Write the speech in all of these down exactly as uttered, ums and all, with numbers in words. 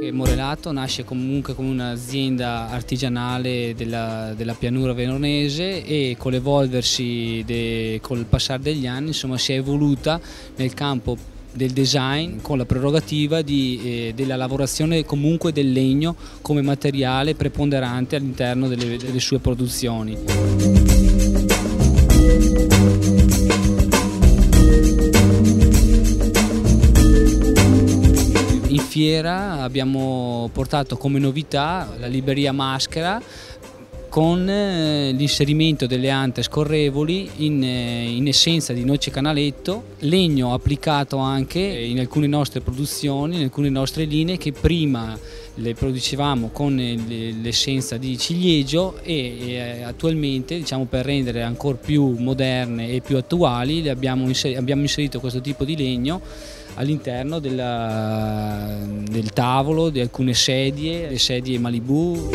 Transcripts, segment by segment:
Morelato nasce comunque come un'azienda artigianale della, della pianura veronese e con l'evolversi, col passare degli anni, insomma, si è evoluta nel campo del design con la prerogativa di, eh, della lavorazione comunque del legno come materiale preponderante all'interno delle, delle sue produzioni. In fiera abbiamo portato come novità la libreria Maschera con l'inserimento delle ante scorrevoli in, in essenza di noce canaletto, legno applicato anche in alcune nostre produzioni, in alcune nostre linee che prima le producevamo con l'essenza di ciliegio e, e attualmente, diciamo, per rendere ancora più moderne e più attuali abbiamo inserito, abbiamo inserito questo tipo di legno all'interno del tavolo, di alcune sedie, le sedie Malibu.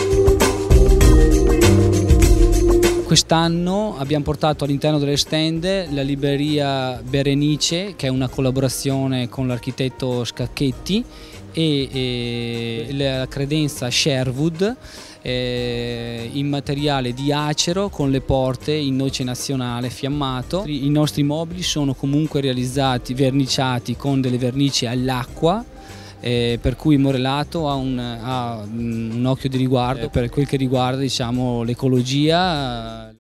Quest'anno abbiamo portato all'interno delle stand la libreria Berenice, che è una collaborazione con l'architetto Scacchetti, e, e la credenza Sherwood eh, in materiale di acero con le porte in noce nazionale fiammato. I nostri mobili sono comunque realizzati, verniciati con delle vernici all'acqua. Eh, per cui Morelato ha un, ha un occhio di riguardo per quel che riguarda, diciamo, l'ecologia.